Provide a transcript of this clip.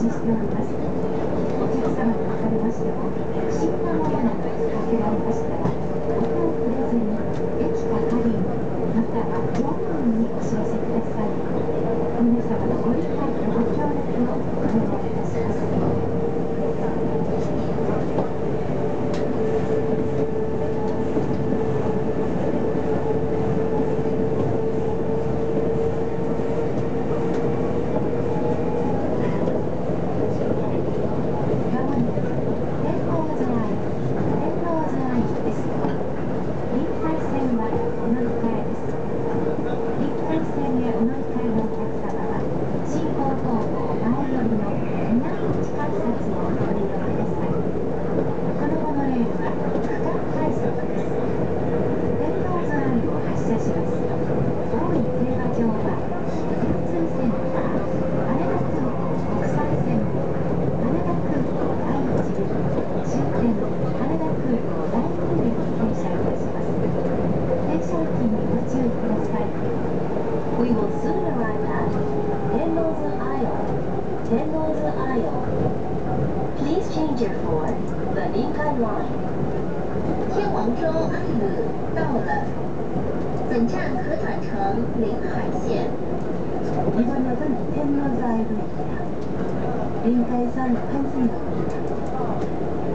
ししております。お客様におかれましても、不審なものなど見かけられましたら、お手を触れずに駅係員または乗務員にお知らせください。皆様のご理解とご協力をお願いいたします。We will soon arrive at Tennozu Isle. Tennozu Isle. Please change your for the Linkai Line. 天王洲安旅到了，本站可转乘临海线。 이번 역은 텐노즈 아이브입니다. 린카이선 환승역입니다.